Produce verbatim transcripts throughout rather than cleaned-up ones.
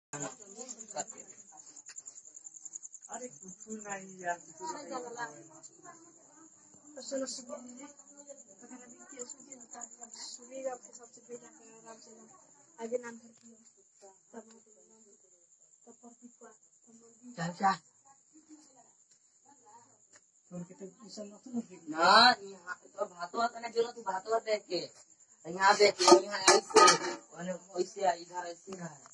अरे कुछ नहीं यार सुनो सुबह अगर अभी के सुबह बता सुबह आपके सबसे पहले आराम से आगे नाम करती हो तब तब पर पिटवा चल चल और के तो सब मत ना यहां तो भातवा तने जरूरत तू भातवा देख के यहां देख यहां ऐसे और ऐसे इधर ऐसे ना है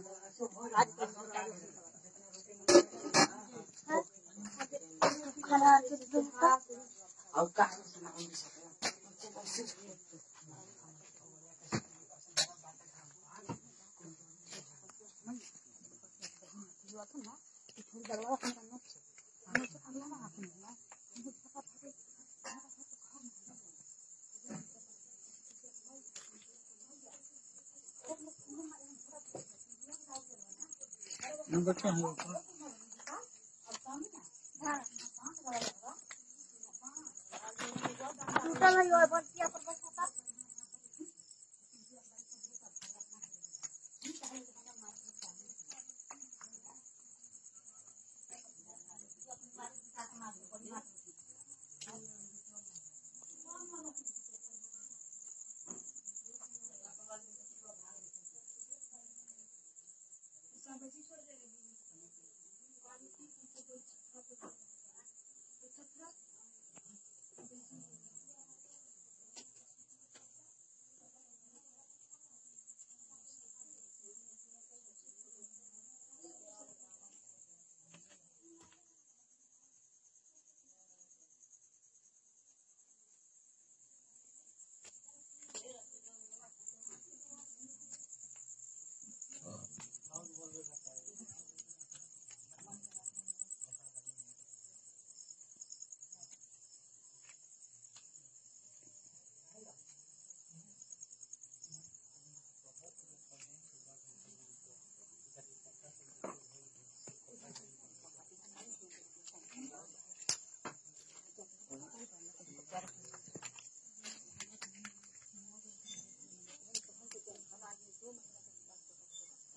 खाना और का नंबर क्या है टूटा नहीं हुआ बस क्या पर बस होता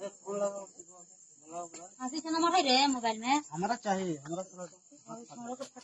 हाथी से नंबर है रे मोबाइल में हमारा चाहिए हमारा